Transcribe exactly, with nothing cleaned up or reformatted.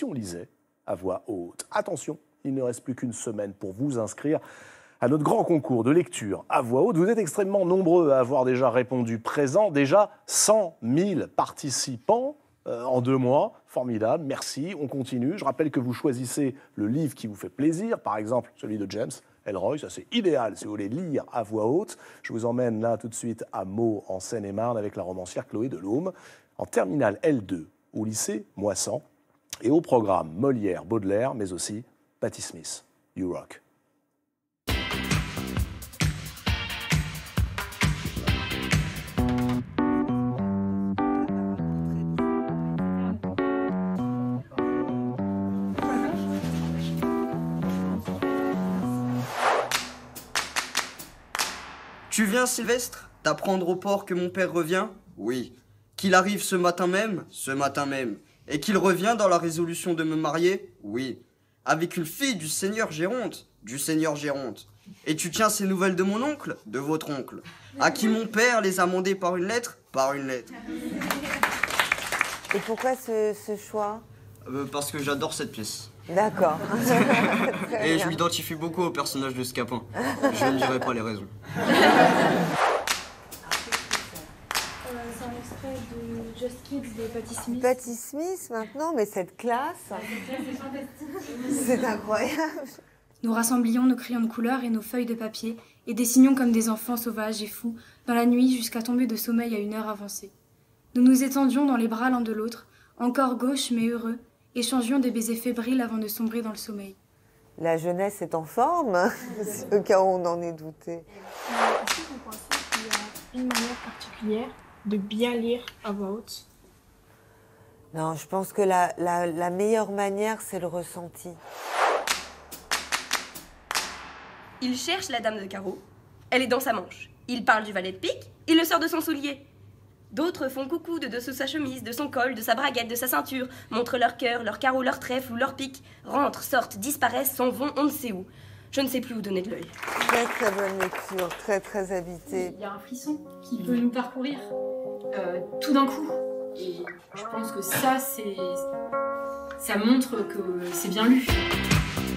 on lisait à voix haute. Attention, il ne reste plus qu'une semaine pour vous inscrire à notre grand concours de lecture à voix haute. Vous êtes extrêmement nombreux à avoir déjà répondu présent. Déjà cent mille participants euh, en deux mois. Formidable, merci. On continue. Je rappelle que vous choisissez le livre qui vous fait plaisir. Par exemple, celui de James Ellroy. Ça, c'est idéal si vous voulez lire à voix haute. Je vous emmène là tout de suite à Meaux, en Seine-et-Marne, avec la romancière Chloé Delhomme, en terminale L deux, au lycée Moissan. Et au programme Molière, Baudelaire, mais aussi Patti Smith. You rock. Tu viens, Sylvestre, d'apprendre au port que mon père revient? Oui. Qu'il arrive ce matin même? Ce matin même. Et qu'il revient dans la résolution de me marier? Oui. Avec une fille du seigneur Géronte? Du seigneur Géronte. Et tu tiens ces nouvelles de mon oncle? De votre oncle. À qui mon père les a mandées par une lettre? Par une lettre. Et pourquoi ce, ce choix? euh, Parce que j'adore cette pièce. D'accord. Et je m'identifie beaucoup au personnage de Scapin. Je ne dirai pas les raisons. C'est un extrait de Just Kids de Patti Smith. Patti Smith maintenant, mais cette classe, c'est incroyable. Nous rassemblions nos crayons de couleur et nos feuilles de papier et dessinions comme des enfants sauvages et fous dans la nuit jusqu'à tomber de sommeil à une heure avancée. Nous nous étendions dans les bras l'un de l'autre, encore gauches mais heureux, échangions des baisers fébriles avant de sombrer dans le sommeil. La jeunesse est en forme, au cas où on en est douté. Est-ce que vous pensez qu'il y a une manière particulière de bien lire à voix haute? Non, je pense que la, la, la meilleure manière, c'est le ressenti. Il cherche la dame de carreau, elle est dans sa manche. Il parle du valet de pique, il le sort de son soulier. D'autres font coucou de dessous sa chemise, de son col, de sa braguette, de sa ceinture, montrent leur cœur, leur carreau, leur trèfle ou leur pique, rentrent, sortent, disparaissent, s'en vont, on ne sait où. Je ne sais plus où donner de l'œil. Très très bonne lecture, très très habitée. Il y a un frisson qui peut nous parcourir euh, tout d'un coup. Et je pense que ça, c'est, ça montre que c'est bien lu.